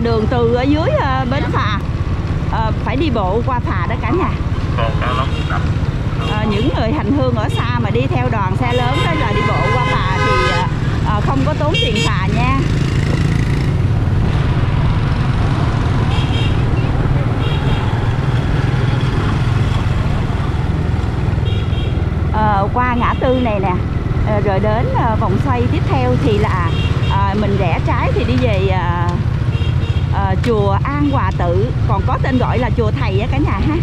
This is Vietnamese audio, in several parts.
đường từ ở dưới bến phà, phải đi bộ qua phà đó cả nhà. Những người hành hương ở xa mà đi theo đoàn xe lớn đó là đi bộ qua phà thì không có tốn tiền phà nha. Qua ngã tư này nè, rồi đến vòng xoay tiếp theo thì là mình rẽ trái thì đi về chùa An Hòa Tự, còn có tên gọi là chùa Thầy á cả nhà ha.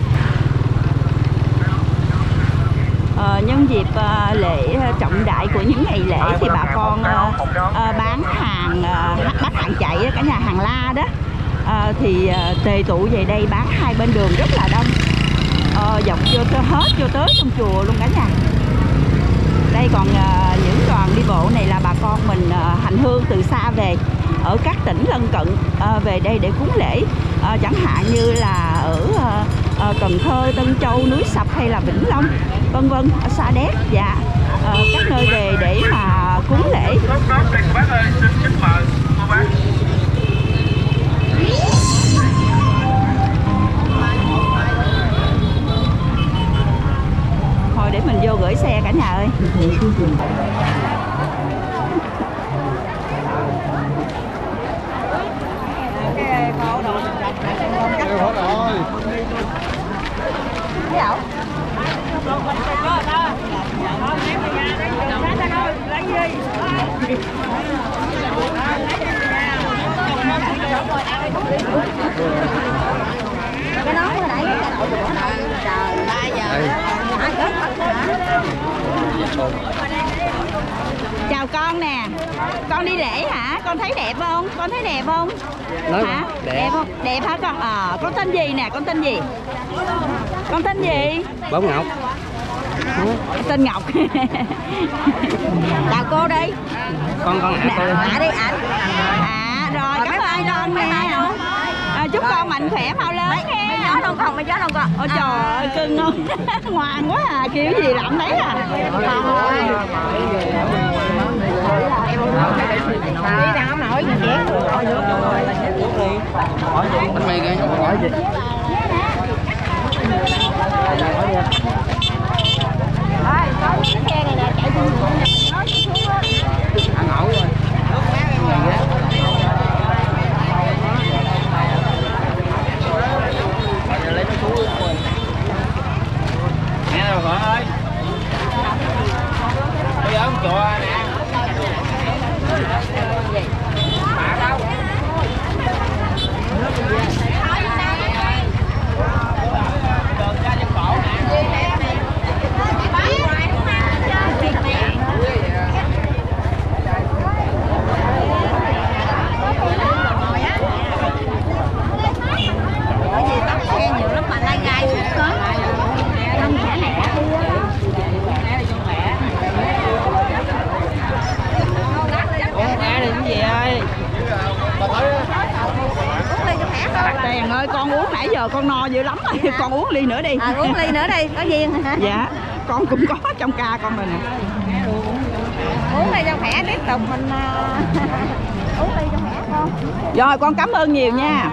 Nhân dịp lễ trọng đại của những ngày lễ thì bà con bán hàng bát hàng chạy đó cả nhà, hàng la đó, thì tề tụ về đây bán hai bên đường rất là đông, dọc hết vô tới trong chùa luôn cả nhà. Đây còn những đoàn đi bộ này là bà con mình hành hương từ xa về ở các tỉnh lân cận về đây để cúng lễ, chẳng hạn như là ở Cần Thơ, Tân Châu, Núi Sập hay là Vĩnh Long vân vân, Sa Đéc và các nơi về để mà cúng lễ. Thôi để mình vô gửi xe cả nhà ơi. Cái nón hồi nãy trời 3 giờ. Chào con nè, con đi lễ hả? Con thấy đẹp không? Con thấy đẹp không? Hả? Đẹp không? Đẹp hả con? Con tên gì nè? Con tên gì? Con tên gì? Bóng Ngọc. Tên Ngọc. Chào cô đi. Con Hạ đi ảnh. Rồi cảm ơn con nè. Chúc con mạnh khỏe mau lớn nha. Mấy chó đâu con, mấy chó đâu con. Ôi trời ơi cưng không? Ngoan quá à, kêu gì làm đấy à. Đi nào ông nội chị. Bánh mì kìa. Rồi, con cái xe này nè chạy xuống ăn ẩu rồi. Lấy nó xuống rồi. Nghe rồi con ơi. Bây giờ ông chùa nè. Bà đâu? Đường ra trên cổ nè. Tiền ơi, con uống nãy giờ con no dữ lắm rồi. Con uống ly nữa đi. Uống ly nữa đi, có duyên hả? Dạ, con cũng có trong ca con rồi nè. Uống ly cho khỏe, tiếp tục mình uống ly cho khỏe con. Rồi, con cảm ơn nhiều nha.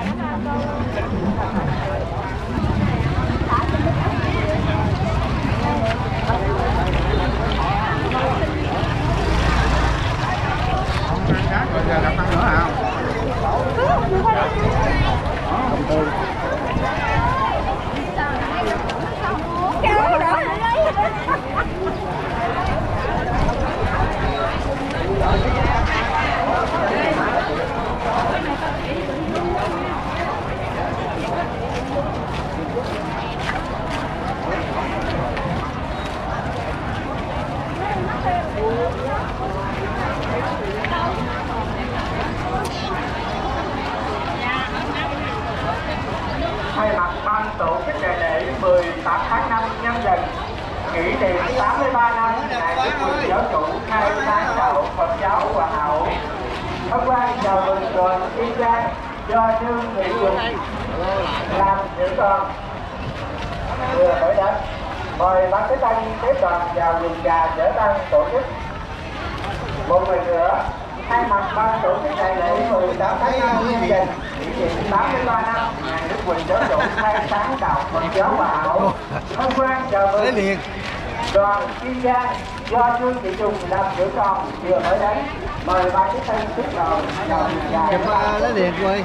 Thay mặt ban tổ chức đại lễ 18 tháng 5 nhâm dần kỷ niệm 83 năm ngày Đức Phật giáo chủ khai sáng đạo Phật giáo Hòa Hảo, hôm qua chào mừng đoàn Kiên Giang do Dương Thị Dùng làm trưởng đoàn vừa khởi đất. Mời ban Tế Tăng tiếp đoàn vào dùng trà chở tăng tổ chức. Một lần nữa thay mặt ban tổ chức đại lễ 18 tháng 5 nhân dần kỷ niệm 83 năm ngày Đức Quỳnh Giáo chủ khai sáng đạo Phật giáo Hòa Hảo. Hân hoan chào mừng đoàn Kiên Giang do Trương Thị Trùng làm trưởng đoàn vừa mới đến. Mời ban chỉ huy tiếp đoàn chào chụp lấy liền quay.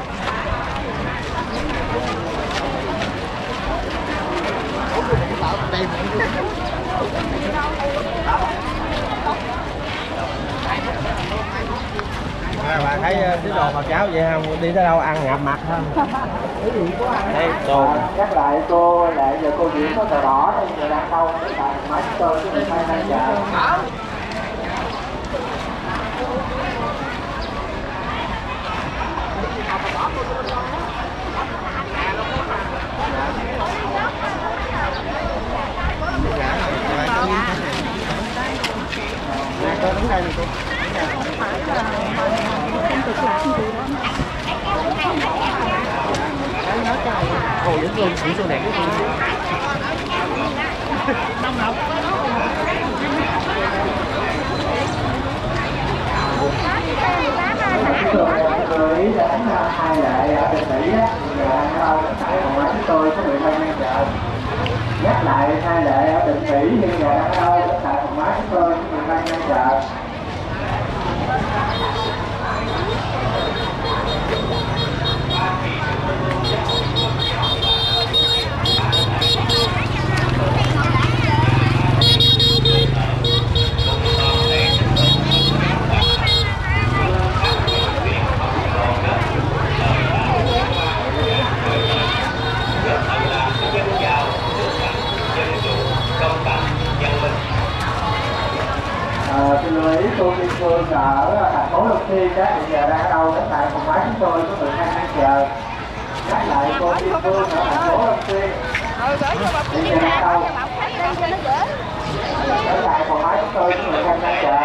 Bà thấy cái đồ Phật giáo vậy không? Đi tới đâu ăn ngập mặt không? Đây, đồ. Nhắc lại cô lại giờ cô Diễm có tờ đỏ đây giờ đang đâu để tại máy tôi chứ không phải đang chờ. Cô đứng đây này cô. Ồ, đứng luôn, chỉ số đẹp của tôi. Năm học. Người đã hai lại ở Bình Mỹ á, đâu tại phòng máy chúng tôi có người thân đang chờ. Nhắc lại hai lệ ở Bình Mỹ nhưng giờ đang đâu tại phòng máy chúng tôi có người thân đang chờ. Xin lưu ý cô Kim Phương ở thành phố Long Xuyên đó hiện giờ đang ở đâu đến tại phòng máy chúng tôi có người thân đang chờ. Nhắc lại cô Kim Phương ở thành phố Long Xuyên hiện giờ đang đâu đến tại phòng máy chúng tôi có người thân đang chờ.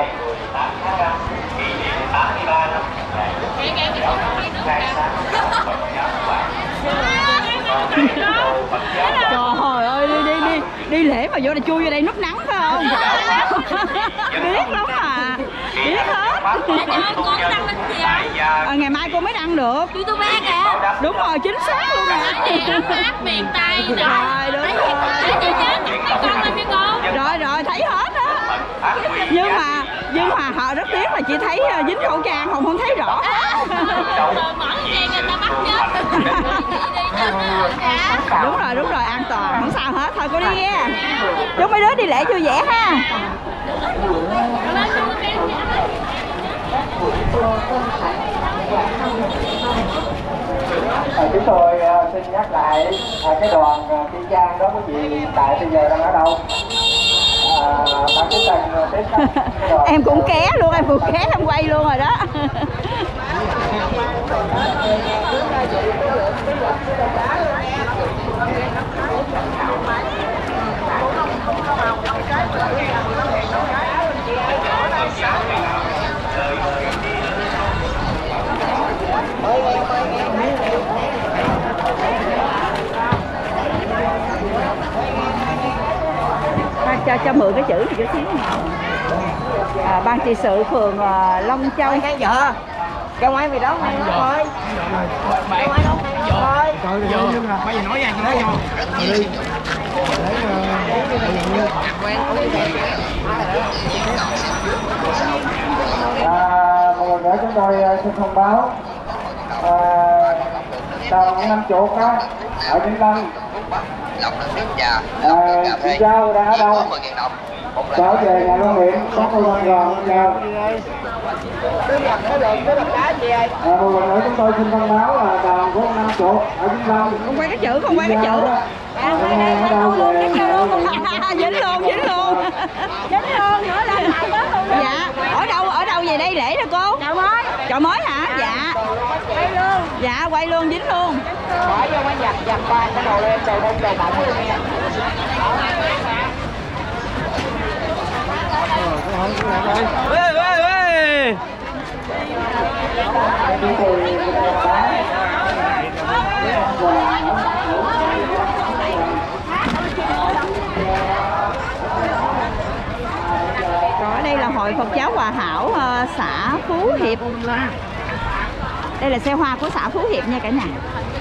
Trời ơi, đi lễ mà vô đây chui vô đây núp nắng phải không? Biết lắm à, biết hết. Con đăng lên gì không? Ngày mai cô mới đăng được. YouTube kìa. Đúng rồi, chính xác luôn nè. Hát miền Tây Rồi, đúng rồi. Chị nhớ nhắc con lên cho cô. Rồi, thấy hết á. Nhưng mà họ rất tiếc là chị thấy dính khẩu trang, không thấy rõ. Rồi mở trang người ta bắt chết. Đúng rồi, an toàn, không sao hết. Thôi cô đi nghe. Chúc mấy đứa đi lễ vui vẻ ha. Chúng tôi xin nhắc lại cái đoàn Kiên Giang đó quý vị hiện tại bây giờ đang ở đâu? Bạn chỉ cần đến Em cũng ké luôn, em quay luôn rồi đó. Cho mượn cái chữ này chút xíu. Ban trị sự phường Long Châu. Cái vợ ra ngoài vì đó thôi. Bạn thôi. Coi vô. Bây giờ nói ra cho nó vô. Đi. Một lần nữa chúng tôi xin thông báo tàu Năm Chuột đó ở Vĩnh Long. Chị Giao đang ở đâu? Trở về nhà lưu niệm có cơ quan đoàn chào. Một lần nữa chúng tôi xin thông báo là đoàn của Năm Chuột ở Vĩnh Long. Không quay cái chữ. Ở đâu về Dính luôn nữa là dạ. Ở đâu về đây lễ nè cô? Chợ mới hả? Dạ. Quay luôn. Dạ, quay luôn, dính luôn. Bỏ vô quán giặt qua cái đồ lên đồ đông đồ bọng luôn nha. Còn ở đây là Hội Phật giáo Hòa Hảo xã Phú Hiệp. Đây là xe hoa của xã Phú Hiệp nha cả nhà.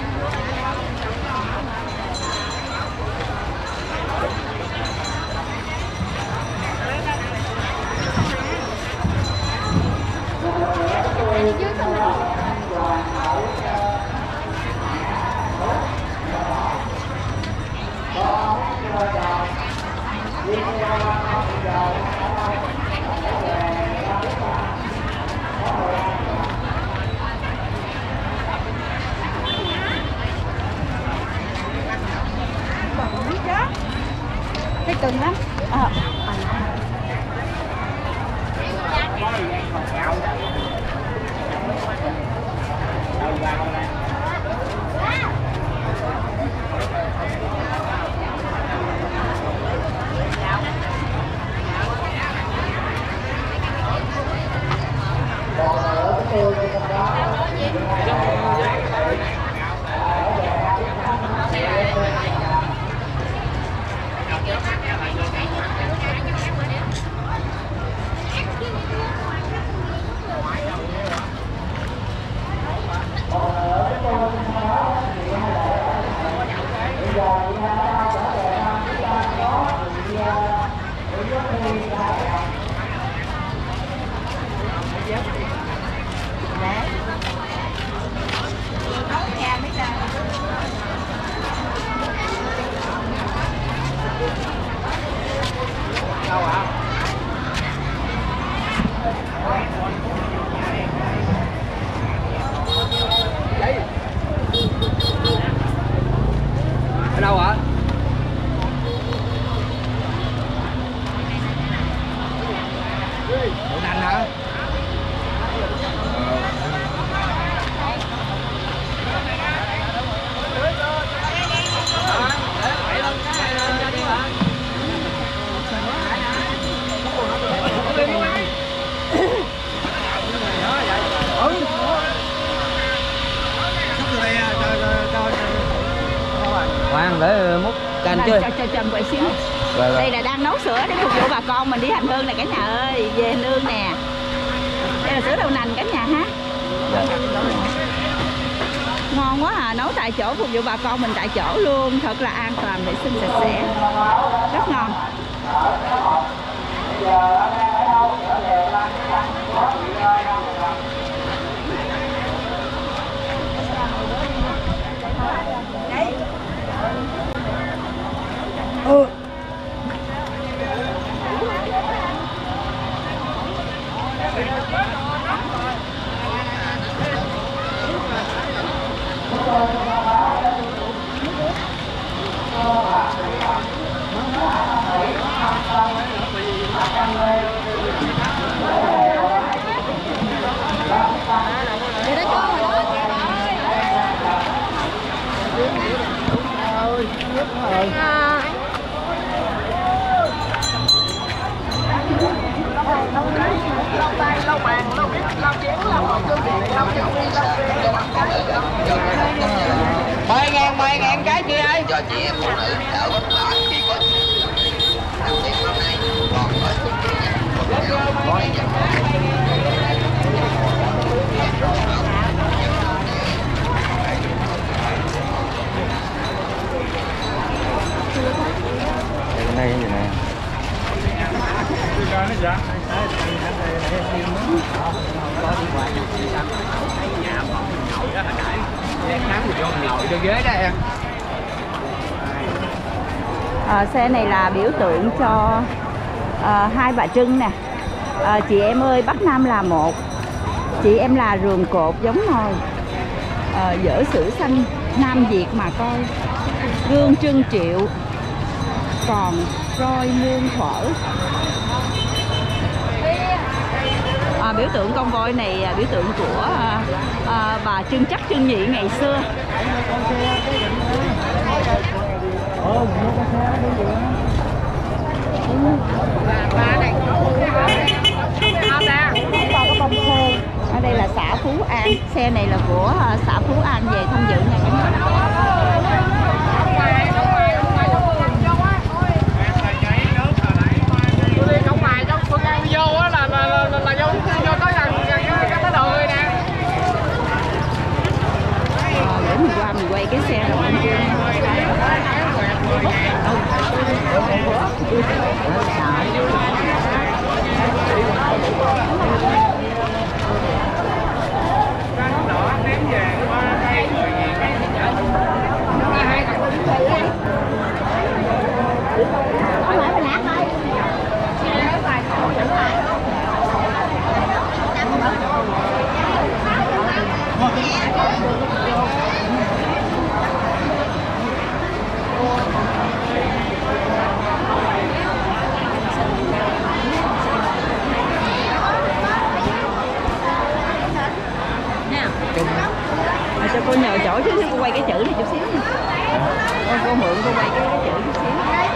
Cái cưng lắm. Ở đâu ạ? Đậu nành hả? Khoan để múc canh chứ. Cho quay xíu. Đây là đang nấu sữa để phục vụ bà con mình đi hành hương nè cả nhà ơi, về hành hương nè. Đây là sữa đậu nành cả nhà ha. Ngon quá à, nấu tại chỗ phục vụ bà con mình tại chỗ luôn, thật là an toàn, vệ sinh sạch sẽ, rất ngon. Mười ngàn cái chị ơi. Cho chị em phụ nữ đỡ vất vả khi có làm việc hôm nay còn có chút cái này như này. Xe này là biểu tượng cho hai bà Trưng nè. Chị em ơi, Bắc Nam là một, chị em là rường cột giống nồi, dở sử xanh Nam Việt mà coi, gương Trưng Triệu còn roi nương phở. Biểu tượng con voi này biểu tượng của bà Trưng Trắc Trưng Nhị ngày xưa. Ở đây là xã Phú An, xe này là của xã Phú An về tham dự nha cả nhà. Không mài trong phương An đi vô á là vô tới gần Cô nhờ chỗ chứ cô quay cái chữ này chút xíu nha. Cô mượn cô quay cái chữ chút xíu.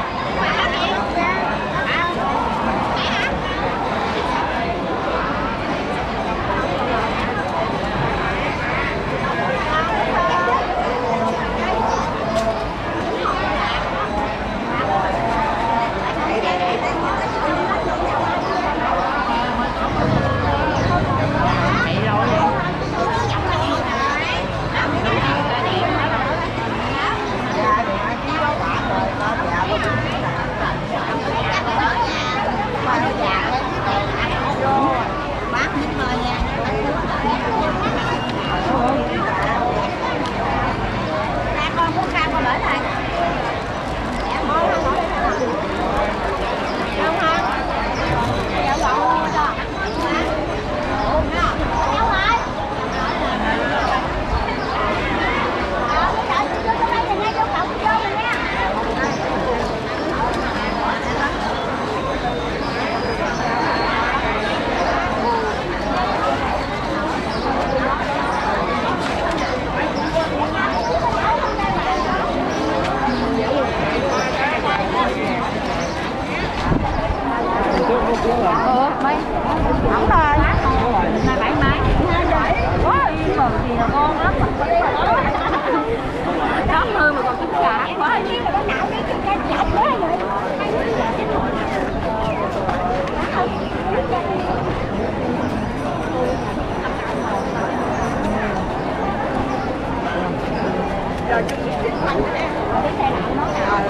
Không rồi. Là bạn máy. Có yên mừng gì là ngon lắm. Đó hơn mà còn trứng gà quá. Nhưng mà cái nào cái chọc quá vậy. Rồi chúng ta thích mạnh cái xe nào nó sao?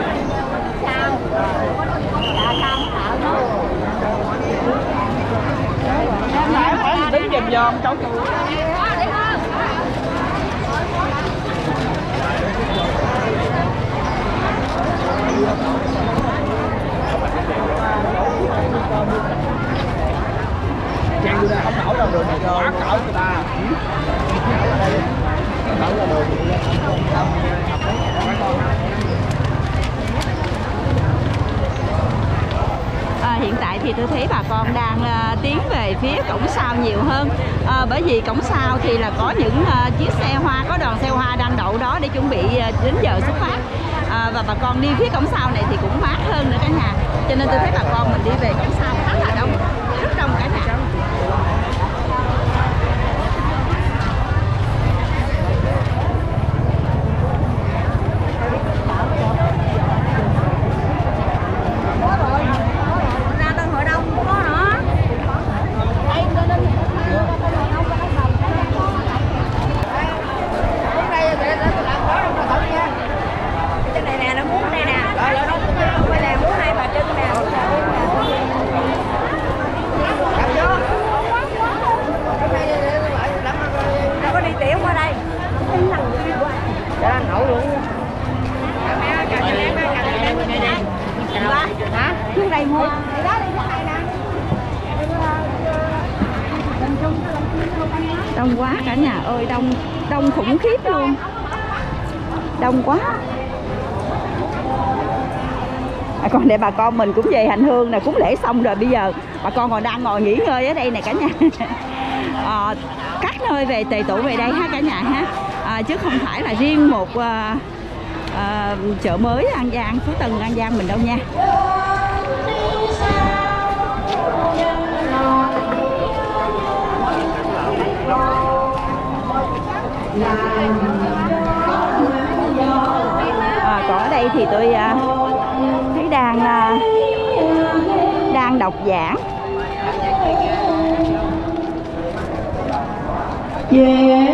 Phải đứng dòm dòm cháu chú. Trang vô đây không nổi đâu, đường này quá cỡ người ta. Cỡ là đường. Hiện tại thì tôi thấy bà con đang tiến về phía cổng sau nhiều hơn, bởi vì cổng sau thì là có những chiếc xe hoa, có đoàn xe hoa đang đậu đó để chuẩn bị đến giờ xuất phát, và bà con đi phía cổng sau này thì cũng mát hơn nữa cả nhà, cho nên tôi thấy bà con mình đi về cổng sau khá là đông, rất đông cả nhà. Trước đây mua đông quá cả nhà ơi, đông khủng khiếp luôn, đông quá. Còn để bà con mình cũng về hành hương nè, cúng lễ xong rồi bây giờ bà con còn đang ngồi nghỉ ngơi ở đây nè cả nhà. Các nơi về tề tụ về đây ha cả nhà ha, chứ không phải là riêng một chợ mới An Giang, Phú Tân An Giang mình đâu nha. Còn ở đây thì tôi thấy đang đọc giảng về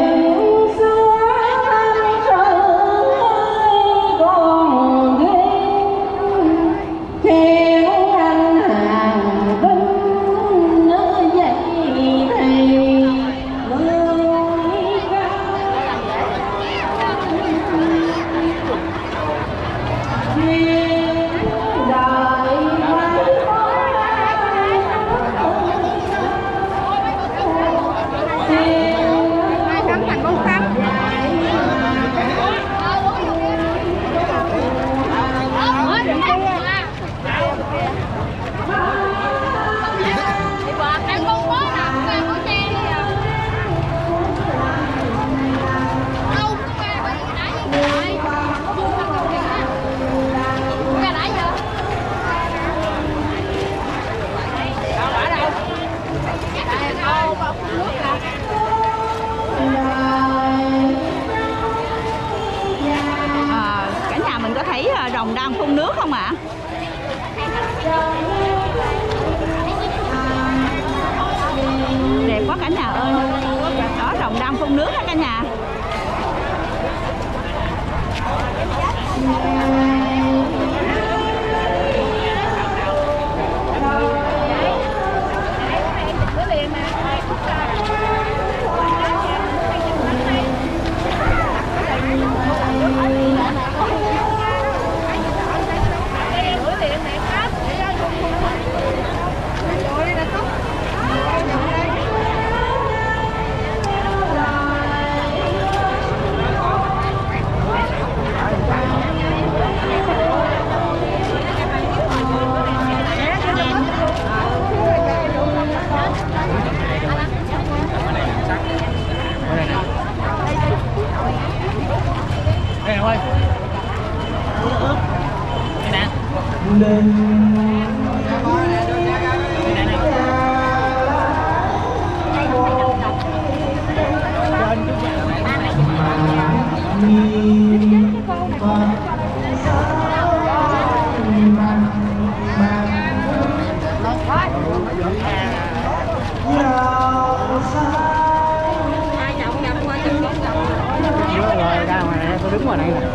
Tôi đứng ngoài này nè.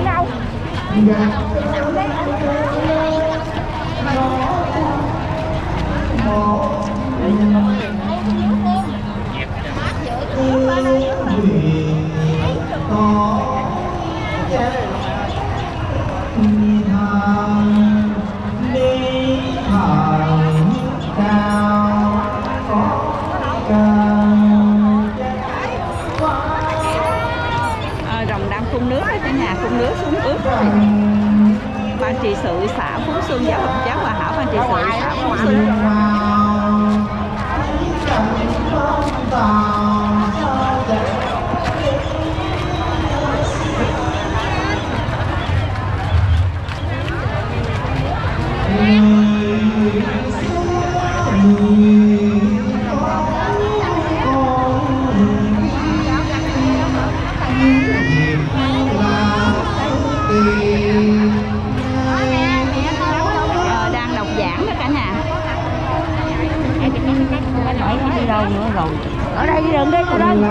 Rồng đang phun nước ở cả nhà, phun nước xuống ướt rồi. Ban trị sự xã Phú Xuân, giáo hòa hảo ban trị sự xã Phú Xuân. Đang đọc giảng đó cả nhà. Đi đâu nữa rồi? Ở đây đi đường đi cô đó.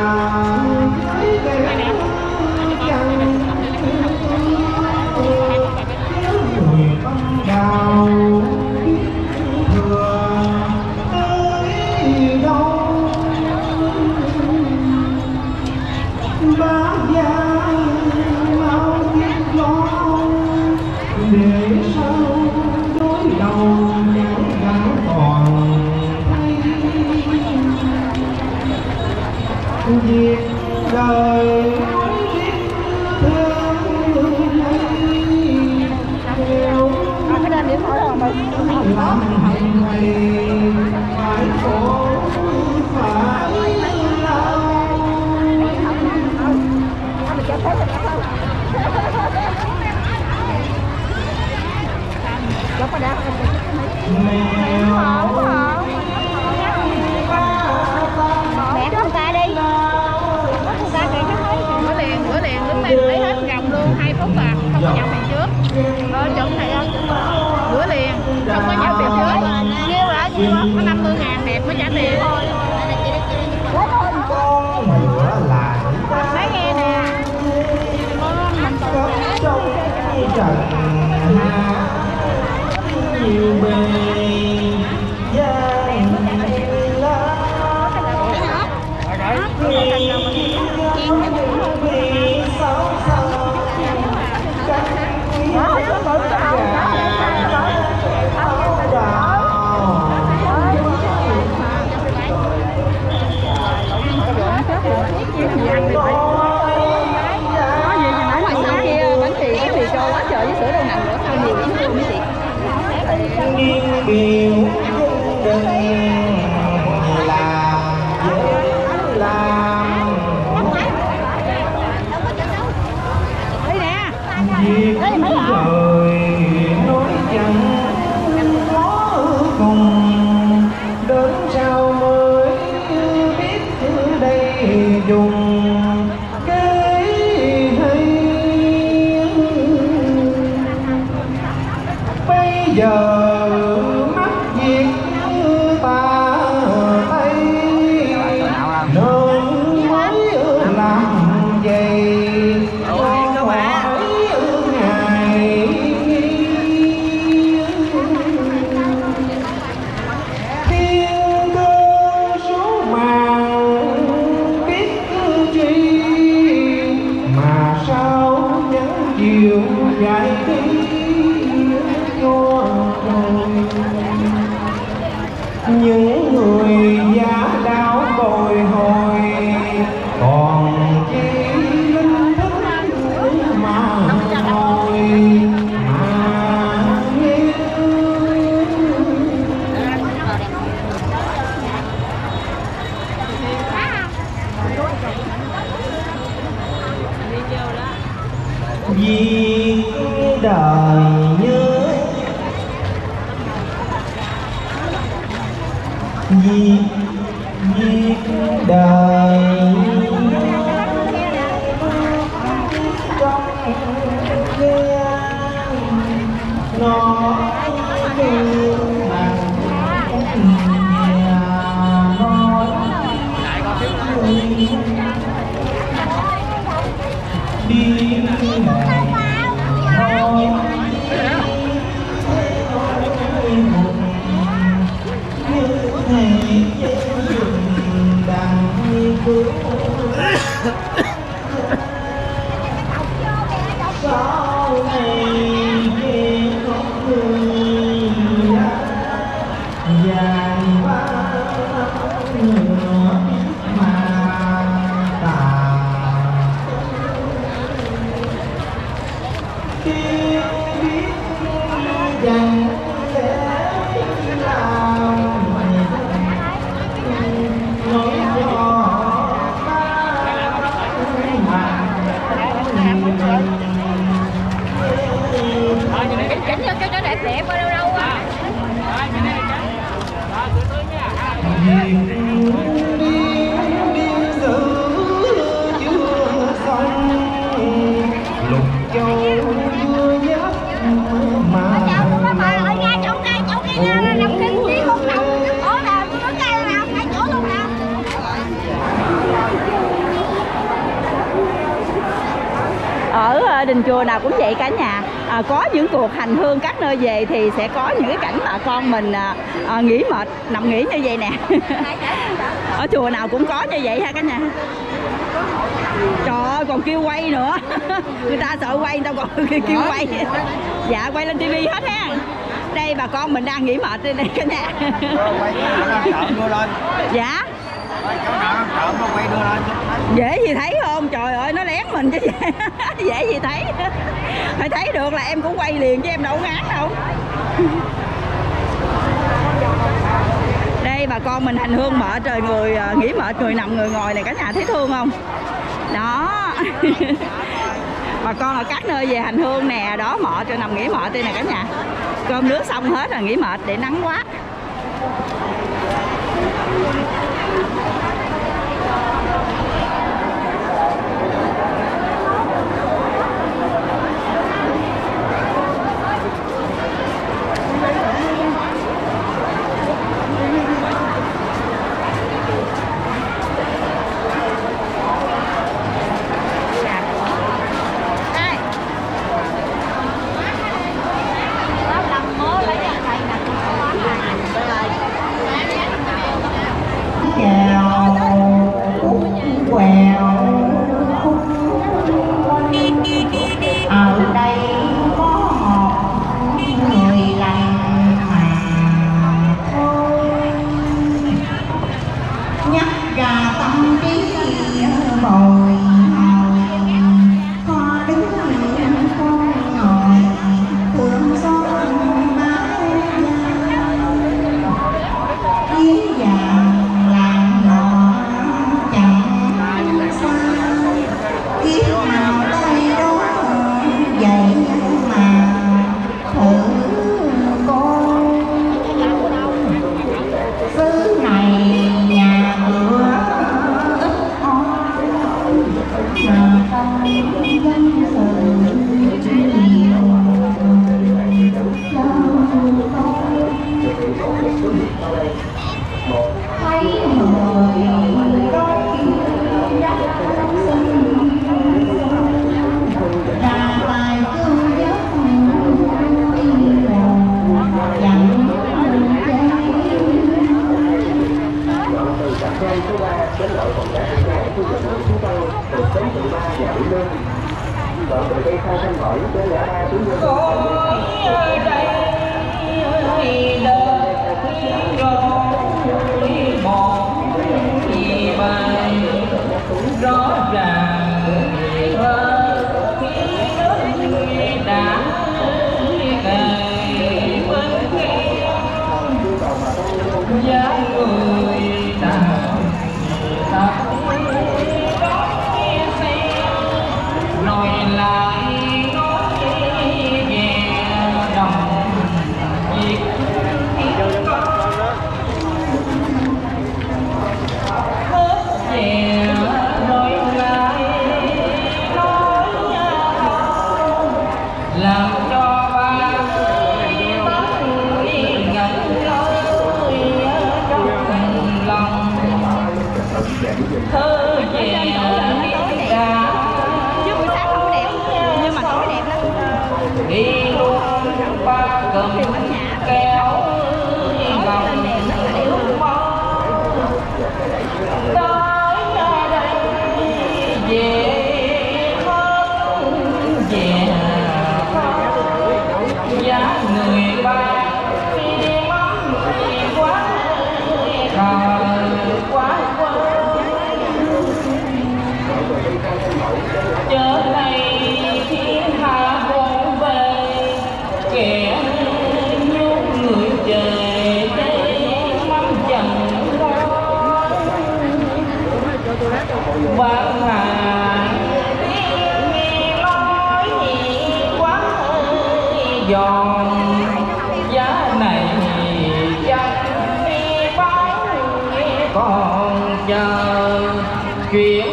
Việc đời Cái đêm điểm hỏi rồi mình. phải khổ phải lao. Lúc mà đã mẹ con ca đi. Con ca kìa chú thấy. Bữa liền đứng đây lấy hết gồng luôn 2 phút à, không có nhận tiền trước. Chuẩn này không? Bữa liền, không có nhận tiền trước. Nhiêu hả? Nhiêu á? Có 50.000 đẹp mới trả tiền thôi. Thấy nghe nè. Trần hạ nhiều bề gian biểu đừng làm dễ làm việc đời nói chẳng có cùng đến sao mới biết đây dùng cái hay bây giờ dài đi cho rồi những người giả đáo bồi hồi còn chi linh thức mà ngồi mà nghe vì đời nhớ đời trong kia nó như hàng nhà nói đi thôi như thầy dùng đằng cứu sau này khi có người dài quá nữa mà ta khi biết rằng sẽ làm nói cho chỉnh cho cái đẹp đẹp ở đâu đâu á. đi giữ chưa xong lục châu chưa dắt mà Ở ngay chỗ cây nằm kinh gì không nằm. Ủa là có cây nào phải chỗ luôn nào. Ở đình chùa nào cũng vậy cả nhà. Có những cuộc hành hương các nơi về thì sẽ có những cái cảnh bà con mình nghỉ mệt, nằm nghỉ như vậy nè. Ở chùa nào cũng có như vậy ha cả nhà. Trời ơi, còn kêu quay nữa. Người ta sợ quay, người ta còn kêu quay. Dạ, quay lên tivi hết ha. Đây bà con mình đang nghỉ mệt đây này cả nhà. Dạ. Dễ gì thấy không? Trời ơi, nó lén mình chứ. Dễ gì thấy. Phải thấy được là em cũng quay liền chứ em đâu ngán đâu. Đây bà con mình hành hương mệt rồi, người nghỉ mệt, người nằm người ngồi này cả nhà thấy thương không? Đó. Bà con ở các nơi về hành hương nè, đó mệt rồi nằm nghỉ mệt đây nè cả nhà. Cơm nước xong hết rồi nghỉ mệt để nắng quá. ở đây có một người lành mà thôi, nhắc ra tâm trí bồi hồi, có đứng con ngồi thương xót mái ý vàng làng nọ chẳng xa, kiếp nào đây đó vậy mà thử coi xứ này nhà cửa ít ỏi mà tâm dân sự nhiều cho tôi thấy người đôi đất xinh ra tay cứu giấc dặn Trên số 3 đến lội phòng đá của nhà khu vực chúng tôi từ sớm từ 3 giờ đến lương. Đoạn từ cây khai thanh khỏi đến lễ 3 tuyến lương. Ở đây rõ ràng đã ngày bên kia giá người ta nói lại nói về đồng việc thơ về đã chứ buổi sáng không có đẹp nhưng mà tối đẹp lắm. đi luôn ba cầm kéo vòng tới đây về khóc về giá người ba đi mắm quá quá chớ này thiên hạ con về kẻ nhốt người về đây mắm dần vang hàng tiếng nói quá giòn giá này chẳng đi bán còn chờ chuyện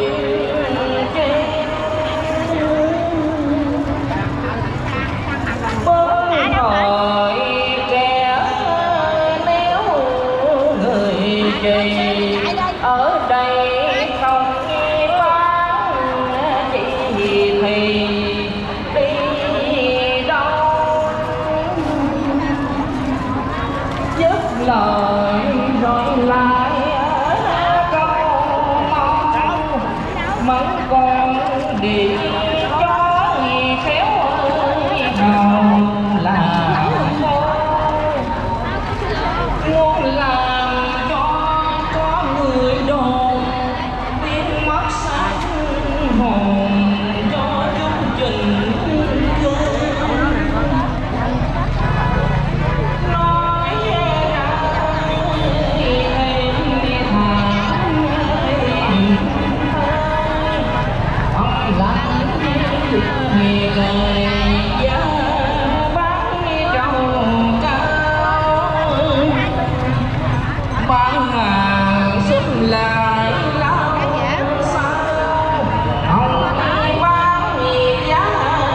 thời trẻ nếu người gì ở đây không bán chỉ thì đi đâu dứt lời rồi lại câu mong con đi cho khéo nào muốn làm cho có người đồn biết mất xác hồn cho chương trình nói ông làm thì lời giá bán trong cao bán hàng xếp lại làm sao ông bán giá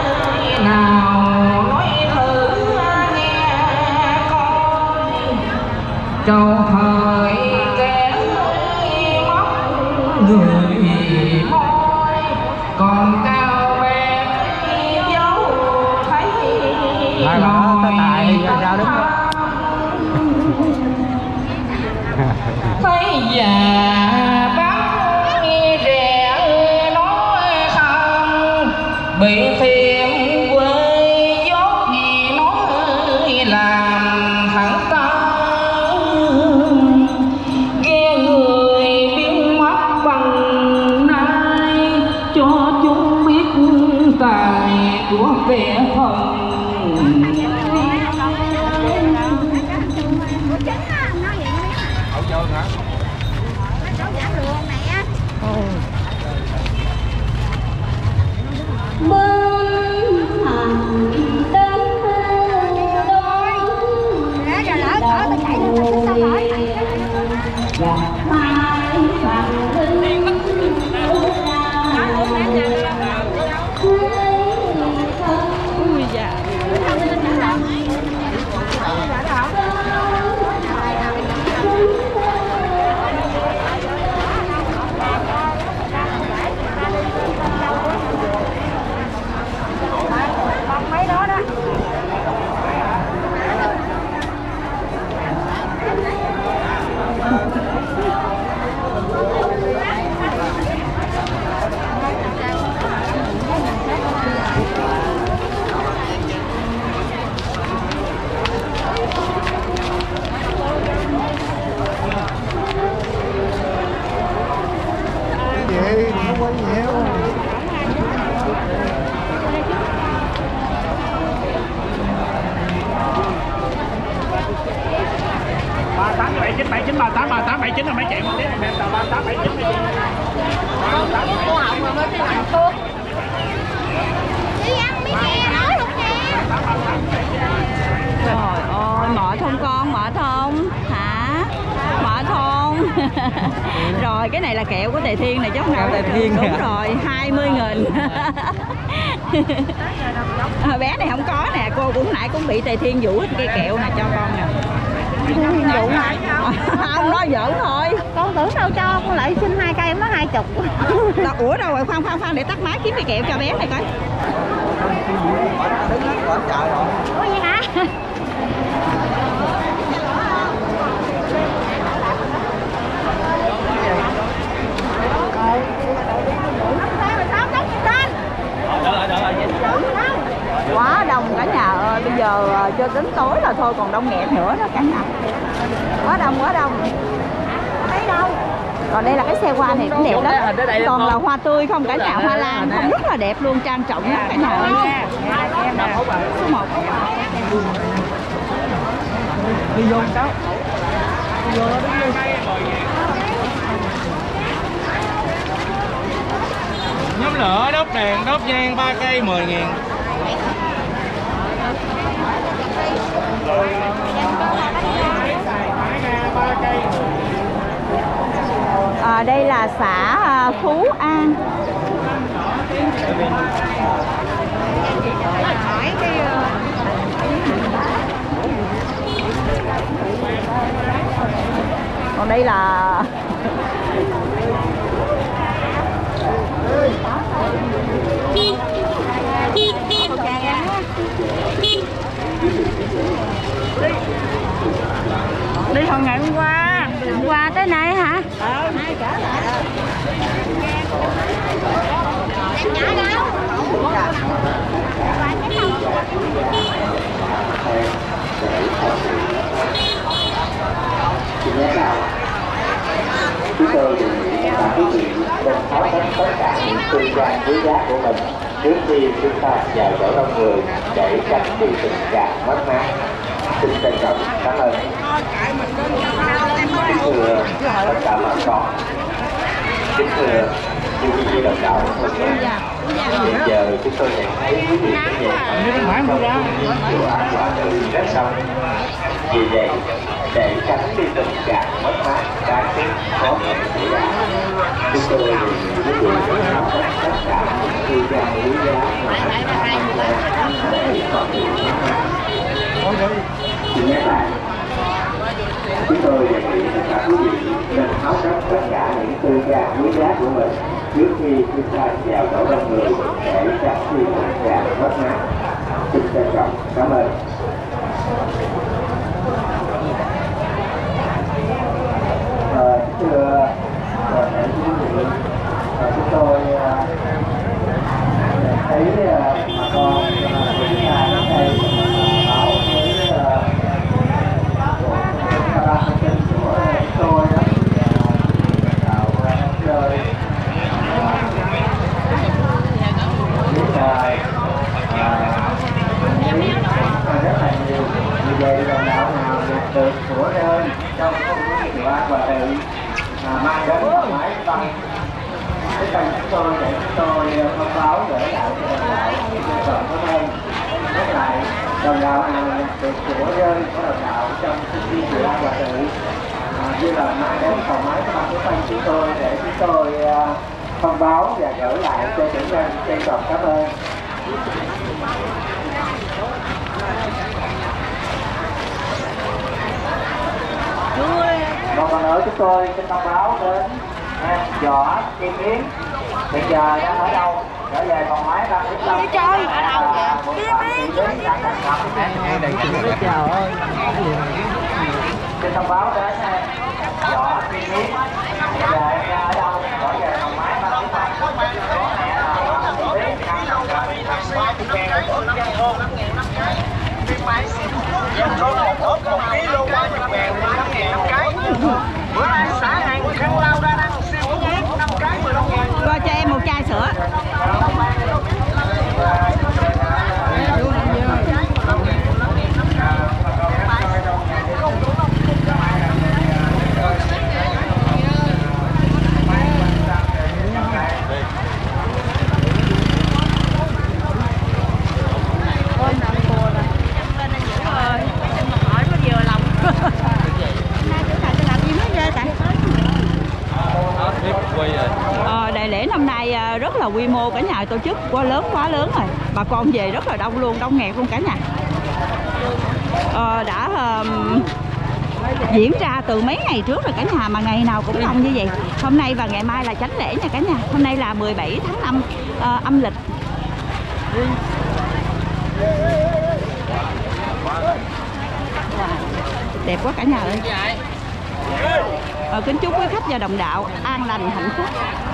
nào nói thử nghe coi châu thời kẻ móc người môi còn cao bé dấu thấy lòi ra đứng thấy già bán rẻ nói không bị thêm quê dốt gì nói làm thẳng tan ghe người biến mất bằng nay cho chúng biết tài của kẻ thần Trời ơi, mệt không con, mệt không? Hả? Mệt không? Rồi, cái này là kẹo của Tề Thiên này chứ không nào? Tề Thiên đúng à? rồi, 20.000. Bé này không có nè, cô cũng nãy cũng bị Tề Thiên vũ cái kẹo này cho con nè. Nhiệm vụ mà. Không, nói giỡn thôi. Con tưởng đâu cho, con lại xin 2 cây nó 20. Ủa đâu rồi, khoan để tắt máy kiếm cái kẹo cho bé này coi. Ủa vậy hả? Quá đông cả nhà ơi, bây giờ cho đến tối là thôi còn đông nghẹt nữa đó cả nhà. Quá đông. Thấy đâu? Còn đây là cái xe hoa này cũng đẹp lắm. Còn là hoa tươi không cả nhà, hoa lan không, rất là đẹp luôn, trang trọng lắm cả nhà ơi. Số 1. Đi vô cháu. Vô đứng đi. Nhóm lửa, đốt đèn, đốt nhang 3 cây 10.000. Đây là xã Phú An. Còn đây là Đi hồi ngày hôm qua tới nay hả? Chúng tôi đề nghị các quý vị nên tháo hết tất cả những tư trang quý giá của mình trước khi chúng ta vào chỗ đông người để tránh bị tình trạng mất mát. Xin trân trọng cảm ơn. Kính thưa tất cả bà con, kính thưa quý vị đồng đạo thân mến, hiện giờ chúng tôi nhận thấy quý vị về trong nhiều an toàn từ rất sâu. Vì vậy, để tránh đi tình trạng mất mát đáng tiếc có thể xảy ra, chúng tôi đề nghị quý vị tháo hết tất cả những tư trang quý giá mà chúng ta để còn bị mất mát. Xin nhắc lại, chúng tôi đề nghị tất cả quý vị nên tháo hết tất cả những tư trang quý giá của mình trước khi chúng ta vào chỗ đông người để tránh đi tình trạng mất mát. Xin trân trọng cảm ơn. Thưa quý vị, chúng tôi thấy bà con chúng ta đến đây báo với các ban thông tin của chúng tôi đó, đạo chơi rất là nhiều. Vì vậy là đạo nào nhặt được của rơi trong không có hiệu quả và tự mang đến thoải mái tăng cái kênh chúng tôi để chúng tôi thông báo gửi lại cho đồng đạo yêu cầu cảm ơn. Với lại đồng đạo nào nhặt được của rơi của đồng đạo trong chương trình hiệu quả và tự như là mang đến thoải mái bằng cái kênh chúng tôi để chúng tôi thông báo và gửi lại cho chủ nhân trân trọng cảm ơn. Một lần nữa chúng tôi xin thông báo đến em Võ Kim Yến hiện giờ đang ở đâu, trở về phòng máy đang tiếp tục. Đi chơi ở đâu kìa? Kim Yến đang đặt cặp. Chào ơi. Xin thông báo đến em Võ Kim Yến hiện giờ em đang ở đâu, trở về phòng máy đang tiếp tục. Bữa nay xã hàng Khăn Lao Đa Năng siêu hút 5 cái 15.000. Coi cho em một chai sữa. Đại lễ năm nay rất là quy mô cả nhà, tổ chức quá lớn rồi, bà con về rất là đông luôn, đông nghẹt luôn cả nhà. diễn ra từ mấy ngày trước rồi cả nhà, mà ngày nào cũng đông như vậy. Hôm nay và ngày mai là chánh lễ nha cả nhà. Hôm nay là 17 tháng 5 âm lịch. Đẹp quá cả nhà ơi. Kính chúc quý khách và đồng đạo an lành hạnh phúc.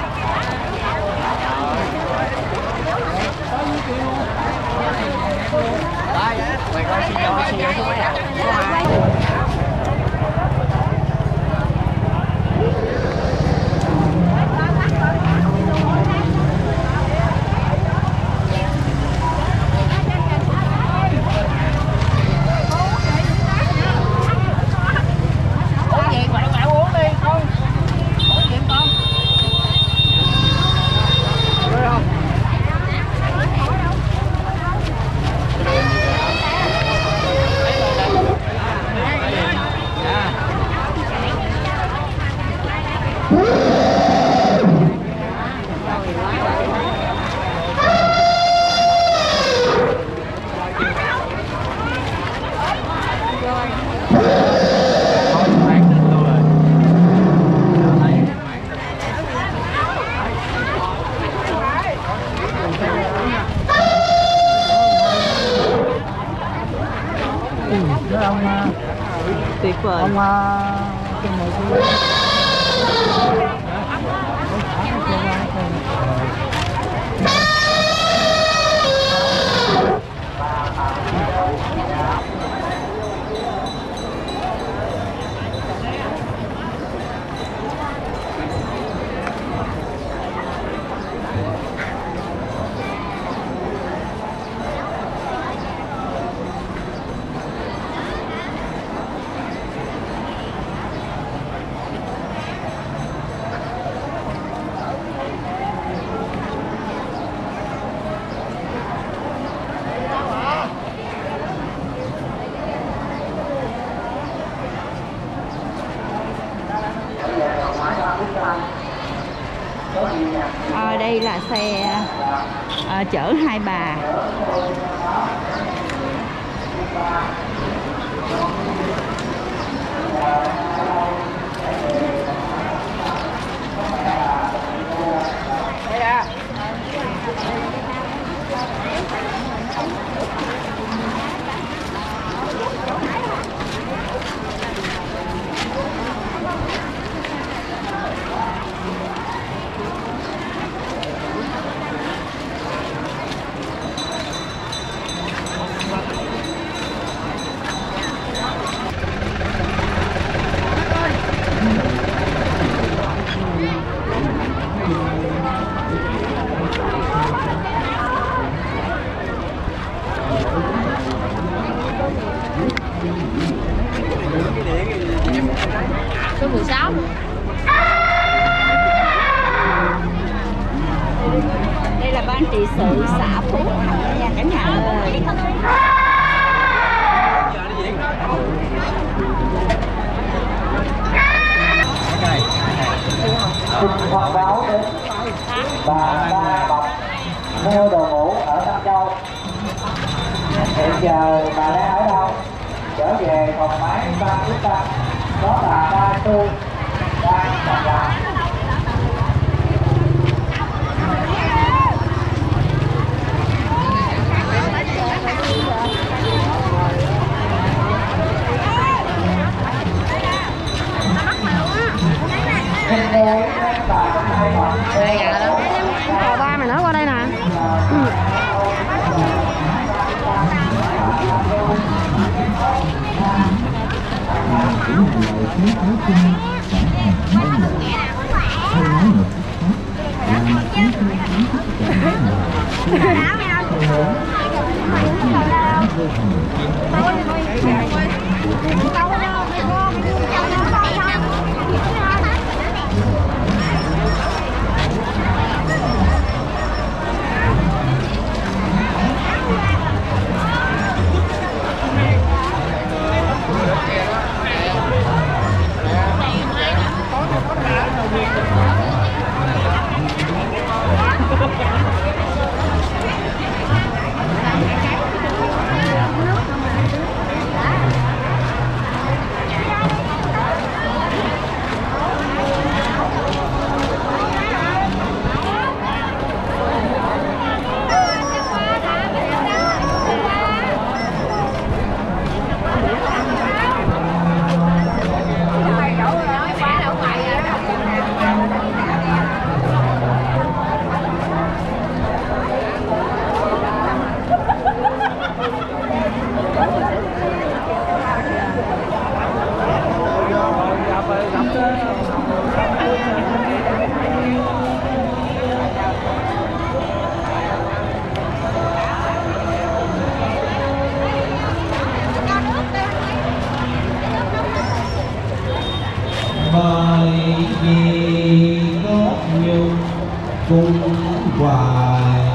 Tuyệt vời. Đây là xe chở Hai Bà. Số 16. Đây là ban trị sự xã Phú Thạnh nha cả nhà ơi. Xin thông báo đến bà Ba Bọc theo đồ mũ ở Nam Châu. Hiện giờ bà đang ở đâu? Trở về phòng máy ban chúng ta. Đó là Ba Tu đang còn làm. Cò Ba mày nói qua đây nè. cung hoài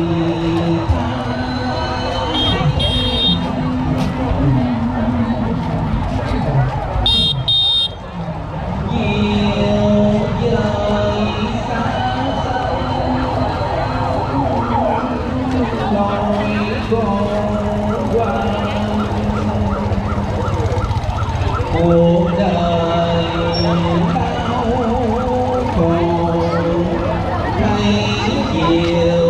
cuộc đời đau khổ nay chiều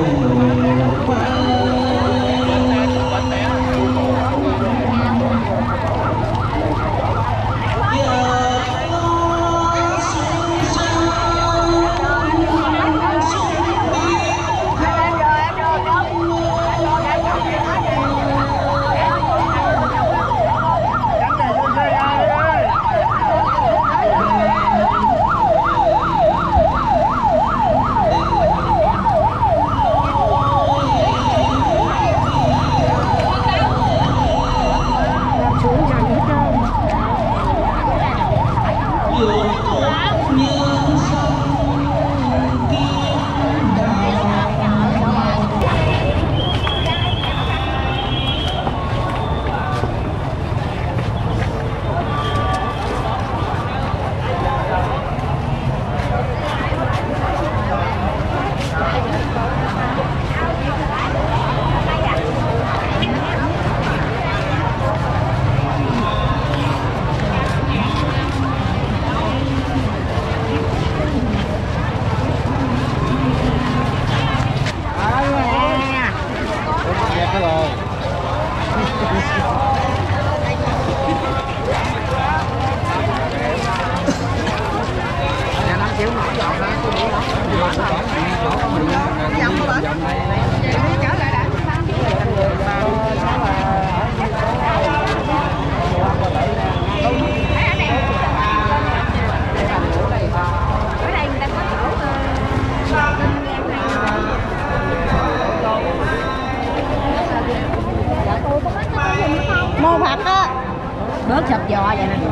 Mô Phật á, bớt sập giò vậy nè.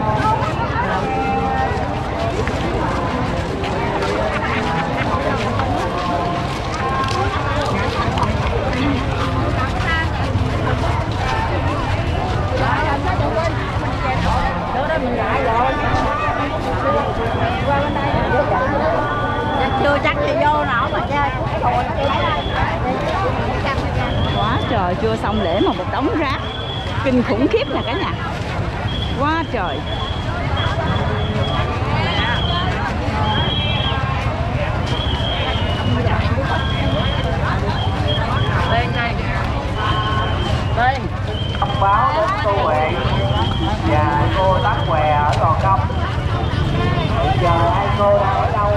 Chưa chắc thì vô nào mà chơi. Quá trời, chưa xong lễ mà một đống rác kinh khủng khiếp nè cả nhà, quá trời. Thông báo đến cô Huệ và cô Tắc Què ở Gò Công. Bây giờ hai cô đang ở đâu?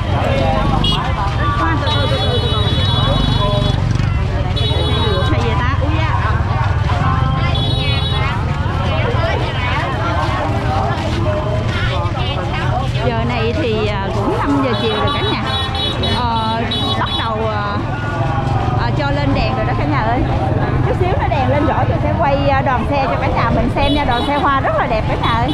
Giờ này thì cũng 5 giờ chiều rồi cả nhà. Bắt đầu cho lên đèn rồi đó cả nhà ơi. Chút xíu nó đèn lên rõ tôi sẽ quay đoàn xe cho cả nhà mình xem nha. Đoàn xe hoa rất là đẹp cả nhà ơi.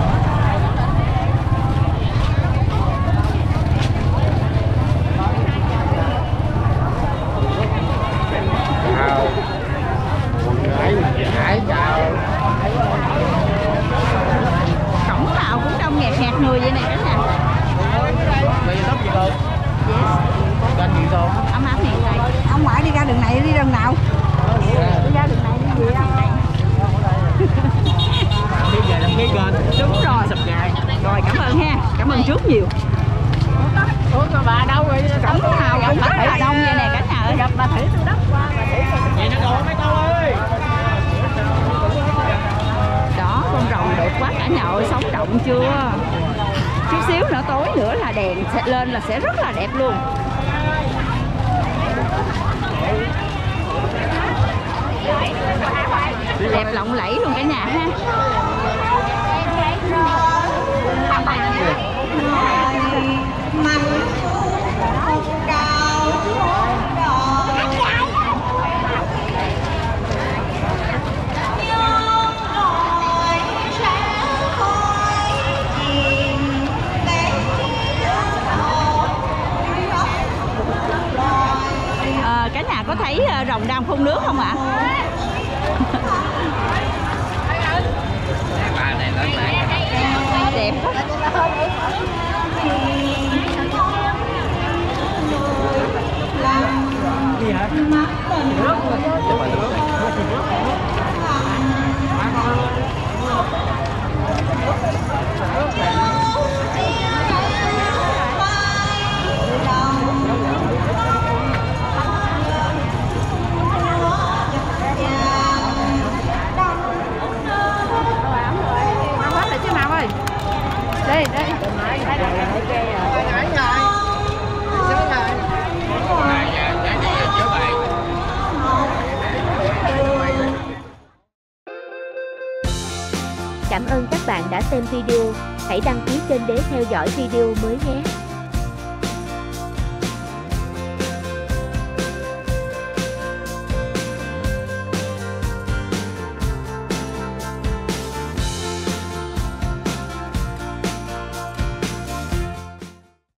Cổng nào cũng đông nghẹt nghẹt người vậy này cả nhà. Kênh gì thôi? Ấm áp miền Tây. Ông ngoại đi ra đường này đi đường nào? Đi ra đường này đi gì đâu. Đi về đăng ký kênh. Đúng rồi. Rồi cảm ơn ha. Cảm ơn trước nhiều. Ủa còn bà đâu rồi? Cổng nào cũng rất là đông vậy nè cả nhà ơi. Gặp bà Thủy tôi đất qua bà Thủy. Vậy nó đồ mấy câu ơi. Đó, con rồng đẹp quá cả nhà ơi, sống động chưa? Chút xíu nữa tối nữa là đèn sẽ lên là sẽ rất là đẹp luôn. Đẹp lộng lẫy luôn cả nhà ha. có thấy rồng đang phun nước không ạ? Đẹp quá. Cảm ơn các bạn đã xem video. Hãy đăng ký kênh để theo dõi video mới nhé.